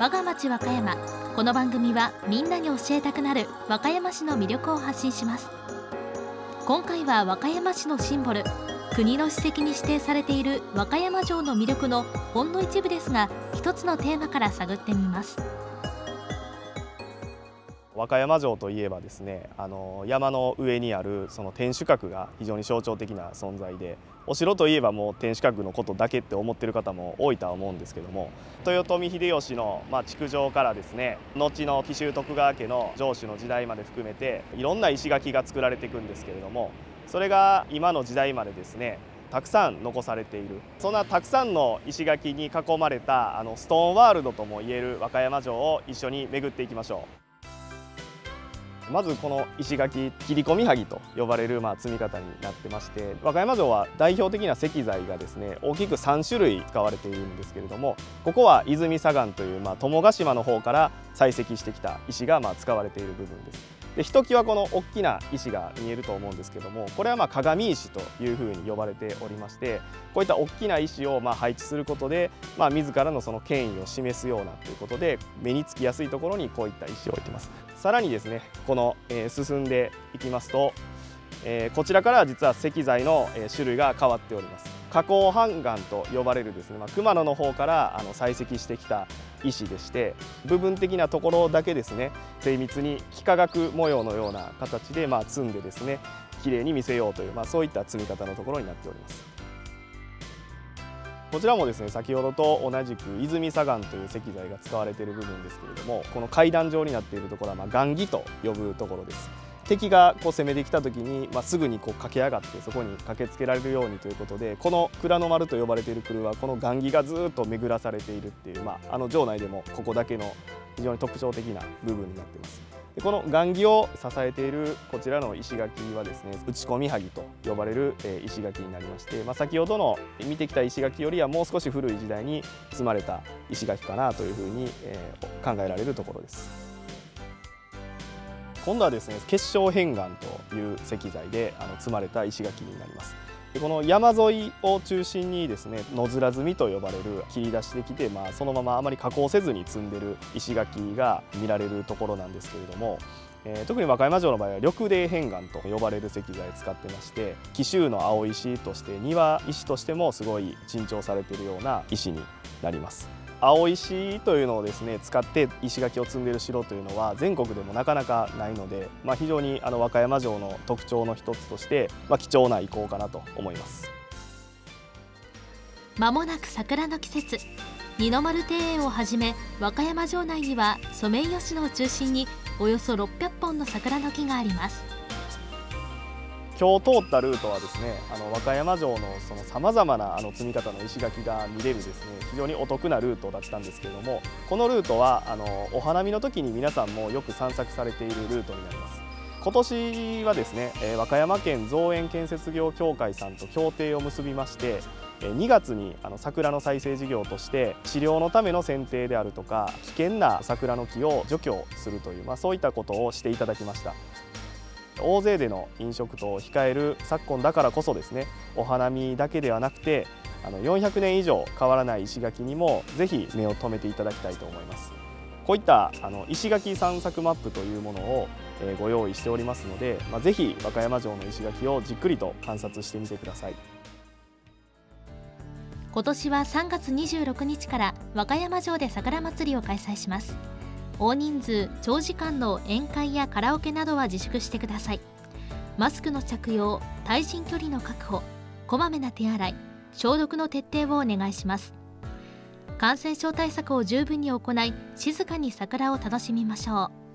我が町和歌山。この番組はみんなに教えたくなる和歌山市の魅力を発信します。今回は和歌山市のシンボル、国の史跡に指定されている和歌山城の魅力のほんの一部ですが、一つのテーマから探ってみます。 和歌山城といえばですね、山の上にあるその天守閣が非常に象徴的な存在で、お城といえばもう天守閣のことだけって思ってる方も多いとは思うんですけども、豊臣秀吉の築城からですね、後の紀州徳川家の城主の時代まで含めていろんな石垣が作られていくんですけれども、それが今の時代までですねたくさん残されている、そんなたくさんの石垣に囲まれたストーンワールドともいえる和歌山城を一緒に巡っていきましょう。まずこの石垣、切り込み萩と呼ばれる積み方になってまして、和歌山城は代表的な石材がですね大きく3種類使われているんですけれども、ここは泉砂岩という友ヶ島の方から採石してきた石が使われている部分です。でひときわこの大きな石が見えると思うんですけども、これは鏡石というふうに呼ばれておりまして、こういった大きな石を配置することで、自らのその権威を示すようなということで、目につきやすいところにこういった石を置いてます。さらにですね、この進んでいきますと、こちらから実は石材の種類が変わっております。花崗斑岩と呼ばれるですね、熊野の方から採石してきた石でして、部分的なところだけですね精密に幾何学模様のような形で積んでですね綺麗に見せようという、そういった積み方のところになっております。こちらもですね先ほどと同じく泉砂岩という石材が使われている部分ですけれども、この階段状になっているところは雁木と呼ぶところです。敵が攻めてきた時に、すぐに駆け上がってそこに駆けつけられるようにということで、この蔵の丸と呼ばれている蔵はこの雁木がずっと巡らされているっていう、城内でもここだけの非常に特徴的な部分になっています。でこの雁木を支えているこちらの石垣はですね、打ち込み萩と呼ばれる石垣になりまして、先ほどの見てきた石垣よりはもう少し古い時代に積まれた石垣かなというふうに考えられるところです。今度はですね結晶片岩という石材で積まれた石垣になります。でこの山沿いを中心にですね野面積みと呼ばれる切り出してきて、そのままあまり加工せずに積んでる石垣が見られるところなんですけれども、特に和歌山城の場合は緑泥片岩と呼ばれる石材を使ってまして、紀州の青石として庭石としてもすごい珍重されているような石になります。青石というのをですね使って石垣を積んでいる城というのは全国でもなかなかないので、非常に和歌山城の特徴の一つとして、貴重な遺構かなと思います。 まもなく桜の季節、二の丸庭園をはじめ和歌山城内にはソメイヨシノを中心におよそ600本の桜の木があります。 今日通ったルートはですね和歌山城のさまざまな積み方の石垣が見れるですね非常にお得なルートだったんですけれども、このルートはお花見の時に皆さんもよく散策されているルートになります。今年はですね和歌山県造園建設業協会さんと協定を結びまして、2月に桜の再生事業として治療のための剪定であるとか危険な桜の木を除去するという、そういったことをしていただきました。大勢での飲食等を控える昨今だからこそですね、お花見だけではなくて400年以上変わらない石垣にもぜひ目を留めていただきたいと思います。こういった石垣散策マップというものをご用意しておりますので、ぜひ和歌山城の石垣をじっくりと観察してみてください。 今年は3月26日から和歌山城で桜まつりを開催します。大人数長時間の宴会やカラオケなどは自粛してください。マスクの着用、対人距離の確保、こまめな手洗い、消毒の徹底をお願いします。感染症対策を十分に行い、静かに桜を楽しみましょう。